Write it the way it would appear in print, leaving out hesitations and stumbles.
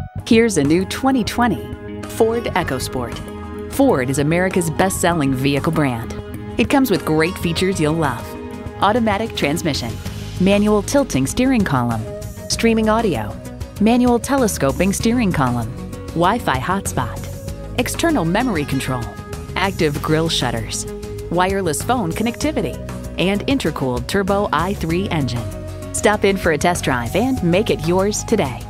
Here's a new 2020 Ford EcoSport. Ford is America's best-selling vehicle brand. It comes with great features you'll love. Automatic transmission, manual tilting steering column, streaming audio, manual telescoping steering column, Wi-Fi hotspot, external memory control, active grille shutters, wireless phone connectivity, and intercooled turbo i3 engine. Stop in for a test drive and make it yours today.